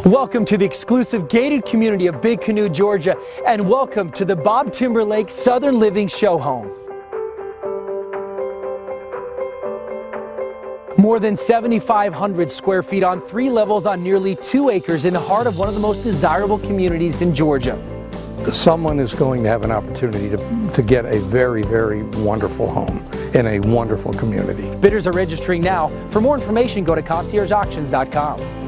Welcome to the exclusive gated community of Big Canoe, Georgia, and welcome to the Bob Timberlake Southern Living Show Home. More than 7,500 square feet on 3 levels on nearly 2 acres in the heart of one of the most desirable communities in Georgia. Someone is going to have an opportunity to get a very, very wonderful home in a wonderful community. Bidders are registering now. For more information, go to conciergeauctions.com.